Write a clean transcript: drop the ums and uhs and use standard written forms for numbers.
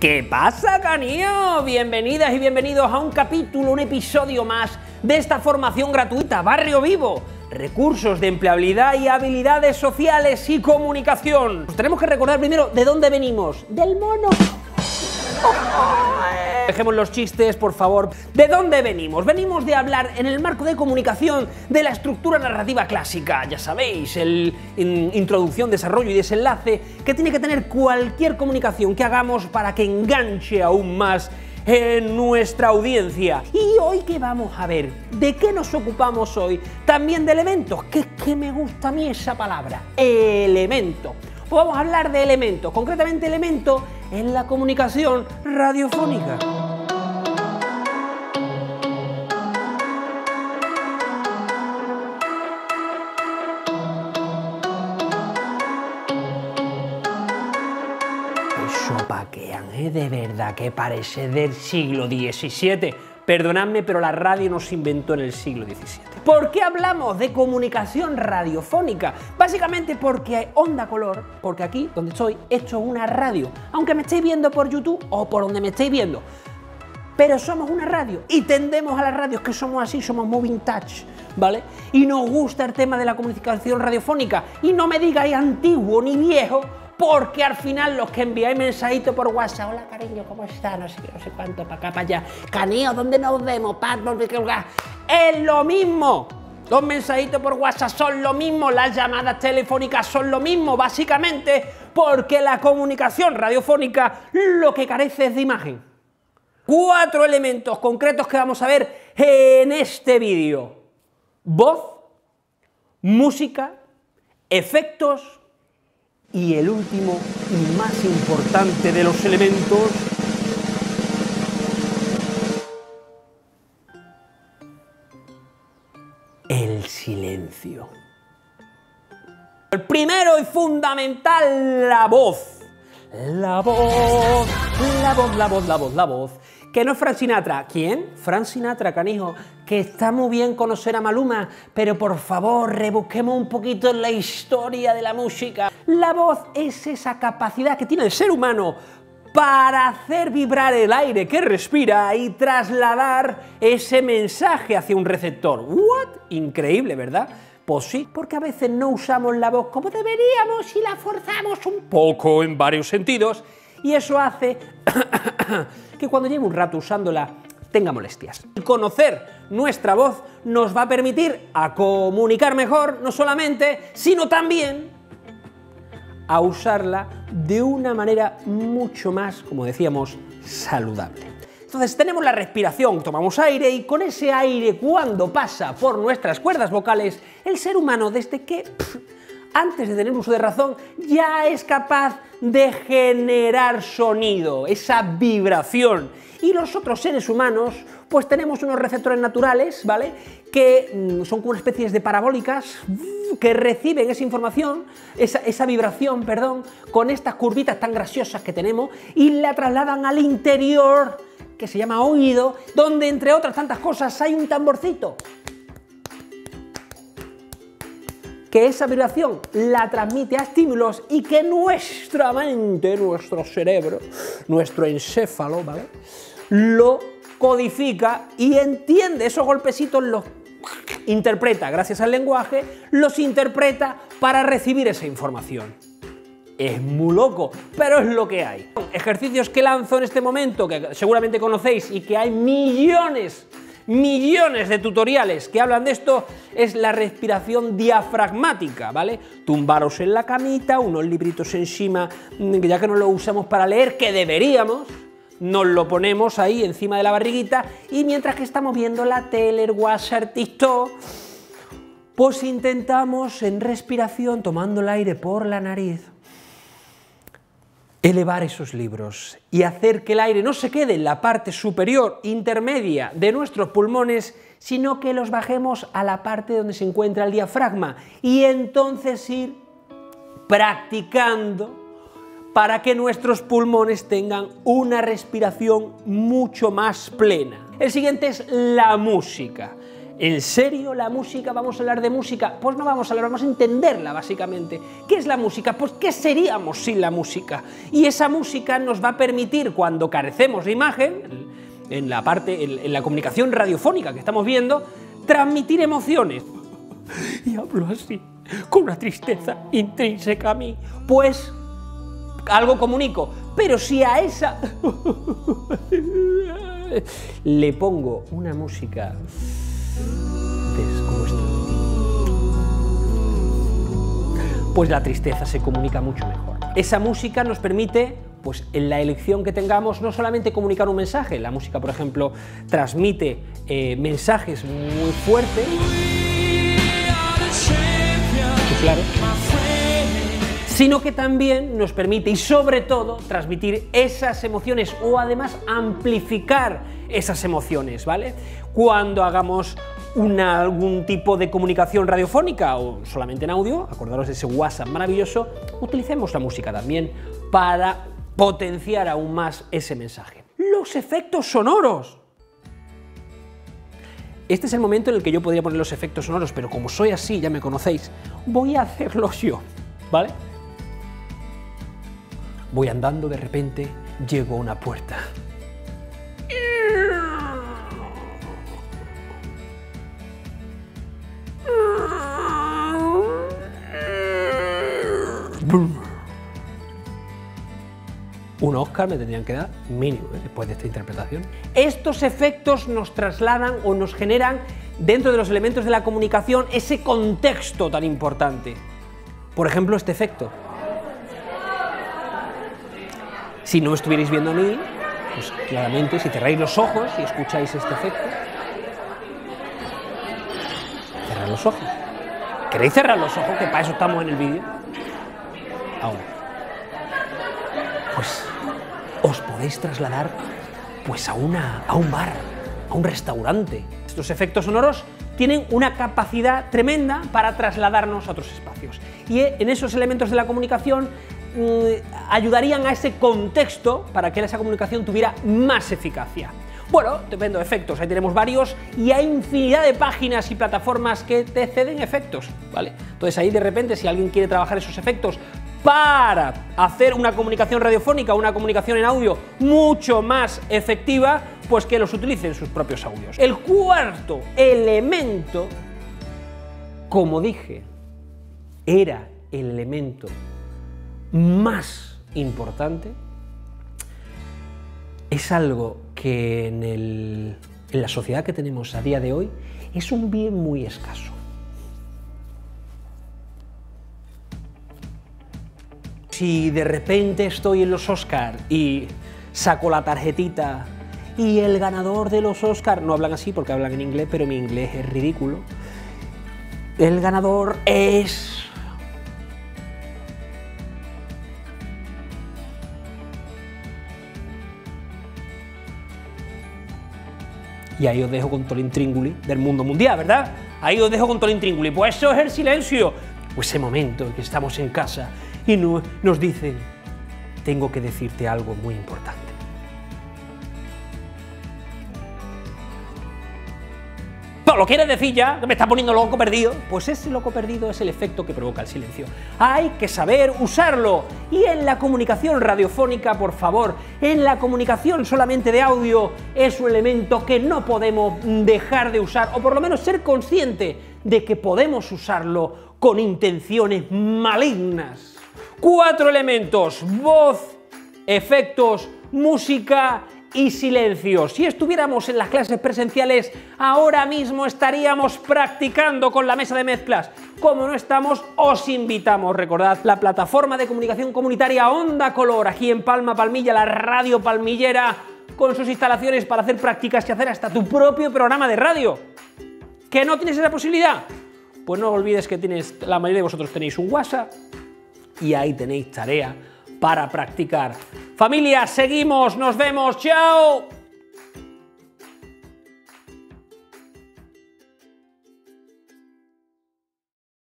¿Qué pasa, canío? Bienvenidas y bienvenidos a un capítulo, un episodio más de esta formación gratuita, Barrio Vivo. Recursos de empleabilidad y habilidades sociales y comunicación. Pues tenemos que recordar primero de dónde venimos. Del mono. Dejemos los chistes, por favor. ¿De dónde venimos? Venimos de hablar en el marco de comunicación de la estructura narrativa clásica. Ya sabéis, introducción, desarrollo y desenlace que tiene que tener cualquier comunicación que hagamos para que enganche aún más en nuestra audiencia. ¿Y hoy qué vamos a ver? ¿De qué nos ocupamos hoy? También de elementos, que es que me gusta a mí esa palabra, elemento. Pues vamos a hablar de elementos, concretamente elemento en la comunicación radiofónica. Eso paquean, de verdad que parece del siglo XVII. Perdonadme, pero la radio no se inventó en el siglo XVII. ¿Por qué hablamos de comunicación radiofónica? Básicamente porque Onda Color, porque aquí, donde estoy, he hecho una radio, aunque me estéis viendo por YouTube o por donde me estéis viendo. Pero somos una radio y tendemos a las radios que somos así, somos muy vintage, ¿vale? Y nos gusta el tema de la comunicación radiofónica. Y no me digáis antiguo ni viejo, porque al final los que enviáis mensajitos por WhatsApp, hola cariño, ¿cómo estás? No sé qué, no sé cuánto, para acá, para allá, Canío, ¿dónde nos vemos? Es lo mismo. Los mensajitos por WhatsApp son lo mismo, las llamadas telefónicas son lo mismo, básicamente porque la comunicación radiofónica lo que carece es de imagen. 4 elementos concretos que vamos a ver en este vídeo: voz, música, efectos y el último y más importante de los elementos, el silencio. El primero y fundamental, la voz. La voz, la voz, la voz, la voz, la voz. Que no es Frank Sinatra. ¿Quién? Frank Sinatra, canijo. Que está muy bien conocer a Maluma, pero por favor rebusquemos un poquito en la historia de la música. La voz es esa capacidad que tiene el ser humano para hacer vibrar el aire que respira y trasladar ese mensaje hacia un receptor. ¿What? Increíble, ¿verdad? Pues sí, porque a veces no usamos la voz como deberíamos y la forzamos un poco en varios sentidos, y eso hace que cuando lleve un rato usándola tenga molestias. Conocer nuestra voz nos va a permitir a comunicar mejor, no solamente, sino también a usarla de una manera mucho más, como decíamos, saludable. Entonces tenemos la respiración, tomamos aire y con ese aire, cuando pasa por nuestras cuerdas vocales, el ser humano, desde que antes de tener uso de razón, ya es capaz de generar sonido, esa vibración. Y los otros seres humanos, pues tenemos unos receptores naturales, ¿vale? Que son como una especie de parabólicas que reciben esa información, esa vibración, perdón, con estas curvitas tan graciosas que tenemos y la trasladan al interior, que se llama oído, donde entre otras tantas cosas hay un tamborcito. Que esa vibración la transmite a estímulos y que nuestra mente, nuestro cerebro, nuestro encéfalo, ¿vale?, lo codifica y entiende esos golpecitos, los interpreta, gracias al lenguaje, los interpreta para recibir esa información. Es muy loco, pero es lo que hay. Ejercicios que lanzo en este momento, que seguramente conocéis y que hay millones de tutoriales que hablan de esto, es la respiración diafragmática, ¿vale? Tumbaros en la camita, unos libritos encima, ya que no lo usamos para leer, que deberíamos, nos lo ponemos ahí encima de la barriguita y mientras que estamos viendo la tele, el WhatsApp, TikTok, pues intentamos en respiración, tomando el aire por la nariz, elevar esos libros y hacer que el aire no se quede en la parte superior, intermedia de nuestros pulmones, sino que los bajemos a la parte donde se encuentra el diafragma y entonces ir practicando para que nuestros pulmones tengan una respiración mucho más plena. El siguiente es la música. ¿En serio la música? ¿Vamos a hablar de música? Pues no vamos a hablar, vamos a entenderla básicamente. ¿Qué es la música? Pues ¿qué seríamos sin la música? Y esa música nos va a permitir, cuando carecemos de imagen, en la comunicación radiofónica que estamos viendo, transmitir emociones. Y hablo así, con una tristeza intrínseca a mí. Pues algo comunico, pero si a esa le pongo una música como esta, pues la tristeza se comunica mucho mejor. Esa música nos permite, pues en la elección que tengamos, no solamente comunicar un mensaje. La música, por ejemplo, transmite mensajes muy fuertes, claro, sino que también nos permite, y sobre todo, transmitir esas emociones o además amplificar esas emociones, ¿vale? Cuando hagamos algún tipo de comunicación radiofónica o solamente en audio, acordaros de ese WhatsApp maravilloso, utilicemos la música también para potenciar aún más ese mensaje. Los efectos sonoros. Este es el momento en el que yo podría poner los efectos sonoros, pero como soy así, ya me conocéis, voy a hacerlos yo, ¿vale? Voy andando, de repente llego a una puerta. Un Oscar me tendrían que dar mínimo, después de esta interpretación. Estos efectos nos trasladan o nos generan, dentro de los elementos de la comunicación, ese contexto tan importante. Por ejemplo, este efecto. Si no estuvierais viendo a mí, pues claramente, si cerráis los ojos y escucháis este efecto, cerrad los ojos. ¿Queréis cerrar los ojos? Que para eso estamos en el vídeo. Ahora, pues os podéis trasladar pues a un bar, a un restaurante. Estos efectos sonoros tienen una capacidad tremenda para trasladarnos a otros espacios. Y en esos elementos de la comunicación ayudarían a ese contexto para que esa comunicación tuviera más eficacia. Bueno, depende de efectos, ahí tenemos varios y hay infinidad de páginas y plataformas que te ceden efectos, ¿vale? Entonces ahí de repente, si alguien quiere trabajar esos efectos para hacer una comunicación radiofónica, una comunicación en audio mucho más efectiva, pues que los utilice en sus propios audios. El cuarto elemento, como dije, era el elemento más importante, es algo que en la sociedad que tenemos a día de hoy es un bien muy escaso. Si de repente estoy en los Oscar y saco la tarjetita y el ganador de los Oscar, no hablan así porque hablan en inglés, pero mi inglés es ridículo, el ganador es... Y ahí os dejo con todo el intríngulis del mundo mundial, ¿verdad? Ahí os dejo con todo el intríngulis. Pues eso es el silencio. Pues ese momento en que estamos en casa y nos dicen, tengo que decirte algo muy importante. ¿No lo quieres decir ya? ¿Que me está poniendo loco perdido? Pues ese loco perdido es el efecto que provoca el silencio. Hay que saber usarlo. Y en la comunicación radiofónica, por favor, en la comunicación solamente de audio, es un elemento que no podemos dejar de usar, o por lo menos ser consciente de que podemos usarlo con intenciones malignas. 4 elementos: voz, efectos, música y silencio. Si estuviéramos en las clases presenciales, ahora mismo estaríamos practicando con la mesa de mezclas. Como no estamos, os invitamos, recordad, la plataforma de comunicación comunitaria Onda Color, aquí en Palma Palmilla, la radio palmillera, con sus instalaciones para hacer prácticas y hacer hasta tu propio programa de radio. ¿Que no tienes esa posibilidad? Pues no olvides que la mayoría de vosotros tenéis un WhatsApp y ahí tenéis tarea para practicar. Familia, seguimos, nos vemos, ¡chao!